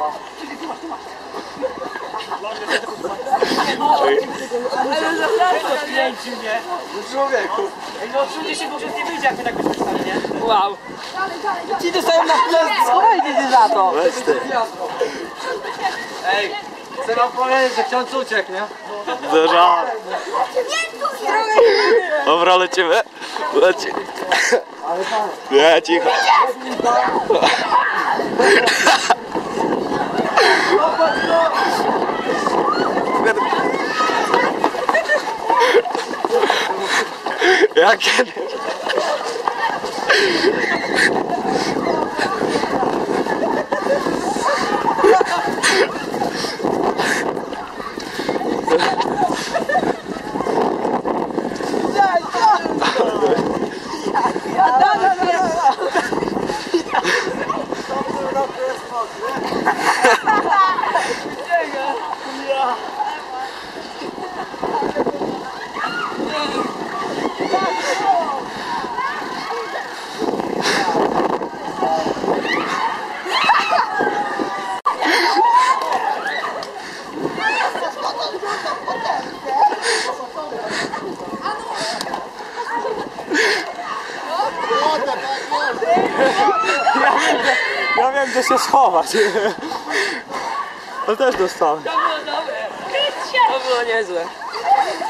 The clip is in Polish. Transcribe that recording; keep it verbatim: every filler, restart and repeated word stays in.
Ale zapraszam, Kręci mnie. Człowieku. Ej, no odsuńcie się, bo już nie wyjdzie, jak my tak byśmy stali, nie? wow. Ci dostają na plac, słuchajcie się za to. Weź ty. Ej, chcę wam powiedzieć, że ksiądz uciekł, nie? Zdarza. Dobra, lecimy. Leci. Nie, cicho. Jak kiedyś. Ja wiem, gdzie się schować. To też dostałem. To było dobre. To było niezłe.